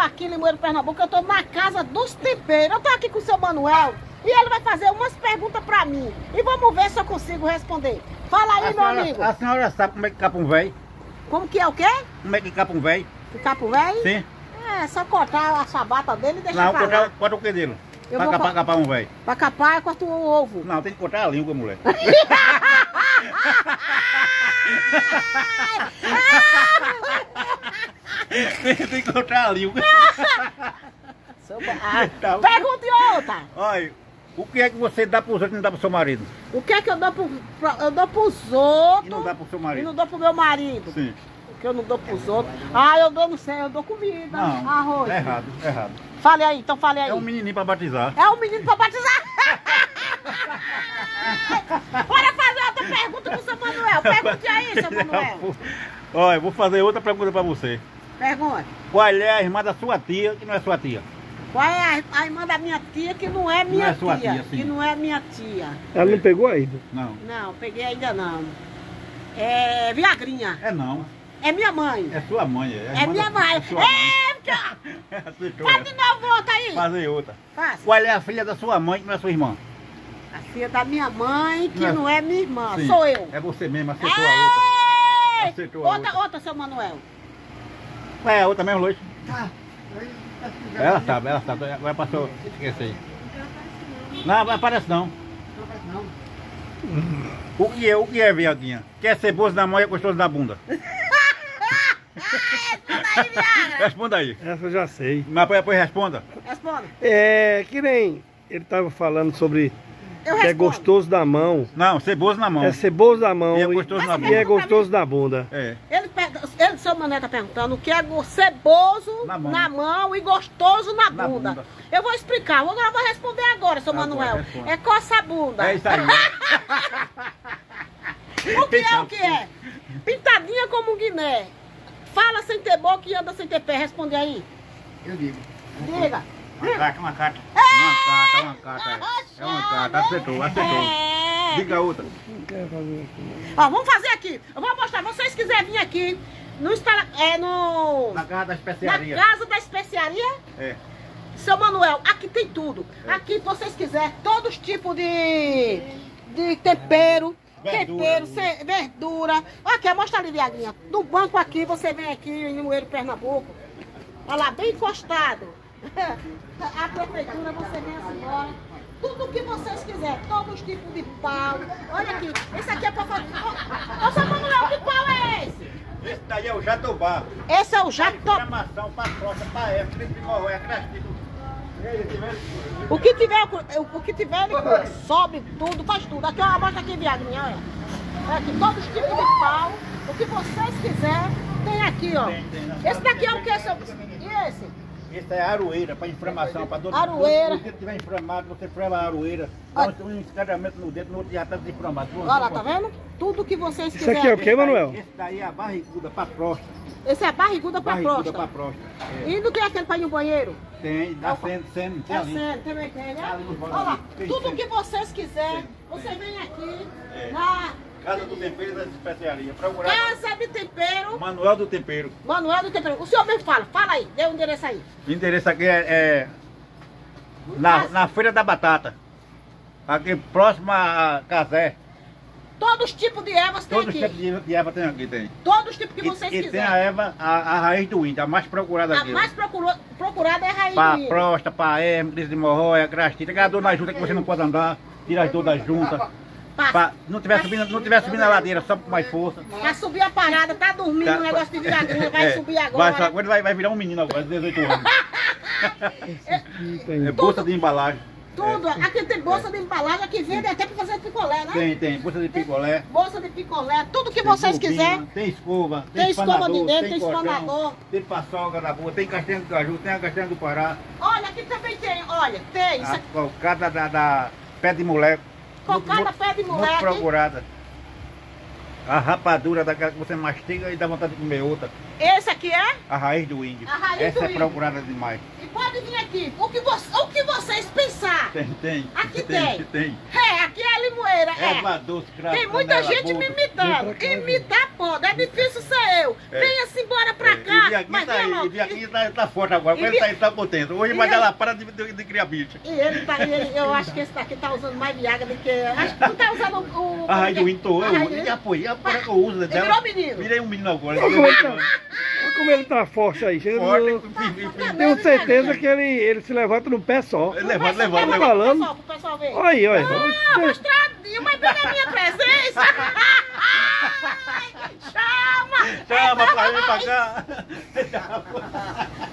aqui em Limoeiro, Pernambuco, eu tô na casa dos temperos. Eu tô aqui com o seu Manuel e ele vai fazer umas perguntas pra mim. E vamos ver se eu consigo responder. Fala aí, meu amigo. A senhora sabe como é que capa um velho? Como que é o quê? Como é que capa um velho? O capo velho? Sim. É, só cortar a sabata dele e deixar Não, pra lá. corta o que dele? Eu Pra vou capar um velho. Pra capar, eu corto o ovo. Não, tem que cortar a língua, mulher. Tem que cortar a língua. Pergunte outra. Olha, o que é que você dá pros outros e não dá pro seu marido? O que é que eu dou eu dou pros outros E não dá pro seu marido? e não dou pro meu marido? Sim. O que eu não dou pros outros? Ah, eu dou, não sei, eu dou comida, Não, arroz. é errado, é errado. Fale aí, então fale aí. É um menininho pra batizar. É um menino pra batizar. Bora fazer outra pergunta pro seu Manuel. Pergunte aí, seu Manuel. Olha, vou fazer outra pergunta pra você. Pergunta. Qual é a irmã da sua tia que não é sua tia? Qual é a irmã da minha tia que não é minha Não é sua tia? tia, sim. Que não é minha tia. Ela não pegou ainda? Não. Não, peguei ainda não. É Viagrinha. É não. É minha mãe. É sua mãe. É, É minha mãe. É sua mãe. Acertou Faz de essa. novo outra aí. Fazer outra. Faça. Qual é a filha da sua mãe que não é sua irmã? A filha da minha mãe, que Não. não é minha irmã, Sim. sou eu. É você mesmo, acertou a outra. Ei! Acertou a outra. Outra, seu Manuel. Qual é a outra mesmo, Luiz? Ela sabe. Agora passou, esqueci. Não, não aparece não. O que é, viadinha? Quer ceboso na mão e é gostoso na bunda? Responda aí. Essa eu já sei. Mas depois responda. Responda. É que nem ele tava falando sobre Eu que é respondo. gostoso da mão. Não, ceboso na mão. É ceboso da mão E é gostoso na e bunda. é gostoso da bunda. É. Ele, seu Manuel, tá perguntando o que é ceboso Na mão. na mão e gostoso na Na bunda. bunda. Eu vou explicar, agora eu vou responder agora, seu Agora, Manuel. responda. É coça a bunda. É isso aí. O que é o que é? Pintadinha como um guiné. Fala sem ter boca e anda sem ter pé. Responde aí. Eu digo. Diga. Uma carta. Uma carta. É uma carta. Acertou. É. Diga outra. Ó, vamos fazer aqui. Eu vou mostrar. Se vocês quiserem vir aqui no Na casa da na especiaria. casa da especiaria, É. seu Manuel, aqui tem tudo. Aqui, se vocês quiserem, todos os tipos de tempero. Verdura. Tempero, verdura. Aqui, mostra ali, Viagrinha. Do banco aqui, você vem aqui em Limoeiro, Pernambuco. Olha lá, bem encostado. A prefeitura, você vem assim, olha. Tudo que vocês quiserem, todos os tipos de pau. Olha aqui, esse aqui é pra fazer. Ô, seu Manuel, que pau é esse? Esse daí é o jatobá. Esse é o jatobá. Inflamação pra próstata, pra essa, triple crastito. O que tiver, ele sobe tudo, faz tudo. Aqui, ó, mostra aqui, Viagrinha, olha. É aqui, todos os tipos de pau. O que vocês quiserem, tem aqui, ó. Tem. Esse daqui é o que, seu? E esse? Esse é a aroeira, para inflamação, para dor. Aroeira. Se o dedo estiver inflamado, você freva a aroeira, dá um encadamento no dedo, no outro já está desinflamado. Olha lá, tá vendo? Tudo que vocês Isso quiserem. aqui é o quê, Manuel? Esse daí é a barriguda para próstata. Esse é a barriguda pra Barriguda para próstata. próstata. É. E não tem aquele pra ir no banheiro? Tem, dá sendo, tem É ali. sério, também tem, né? Ali no banco, Olha lá, tem tudo seno. que vocês quiserem, você vem aqui É. na Casa do Tempero das Especiarias. Procurar Casa de Tempero, Manuel do Tempero. Manuel do Tempero. O senhor mesmo fala aí, dê o endereço aí. O endereço aqui é na Feira da Batata. Aqui próximo a Casé. Todos os tipos de ervas tem Todos os aqui. tipos de erva tem aqui, tem. Todos os tipos que vocês E tem a quiserem. erva, a raiz do índio, a mais procurada A aqui. mais procurada é a raiz Para do índio. próstata, para hernia, crise de hemorroida, gastrite, aquela dor na junta que você não pode andar, tira as dor da junta. Pra, Não tiver subindo a ladeira, só com mais força. pra subir a parada, tá dormindo Tá. no negócio de Viagrinha, vai É, subir agora. Vai virar um menino agora, de 18 anos. Tem. É bolsa de embalagem. Tudo. Aqui tem bolsa de embalagem, aqui vende até pra fazer picolé, né? Tem bolsa de picolé. Bolsa de picolé, tudo que Tem vocês bobina, quiserem. Tem escova, Tem escova de dentro, tem colchão, espanador. tem paçoca na boa, tem castanha do caju, tem a castanha do Pará. Olha, aqui também tem, olha, tem. Isso A aqui, cocada da pé de moleque. Cocada pé de moleque. Muito procurada. A rapadura daquela que você mastiga e dá vontade de comer outra. esse aqui é? A raiz do índio. A raiz Essa do é índio. procurada demais. E pode vir aqui. O que vocês pensar. Tem. Aqui tem. tem. É, aqui é Limoeira. Erva doce, cravo, Tem muita canela, gente me boldo. imitando. Imitar pode. É difícil ser eu. Venha-se embora pra cá. Mas venha logo. E aqui tá forte agora, ele tá potente. Hoje vai dar lá para de criar bicho. E eu acho que esse daqui tá usando mais Viagra do que... Acho que tu tá usando o... A Raio do Winter, Raio eu apoiei, agora que eu uso Ele dela. virou menino. Virei um menino agora. Olha como ele tá forte aí. Chega Forte, no... Tenho certeza que ele se levanta num pé só. levanta. Falando. Pro pessoal ver. Olha aí, olha. Mostradinho, mas bem na minha presença. Chama! Chama pra vir pra cá.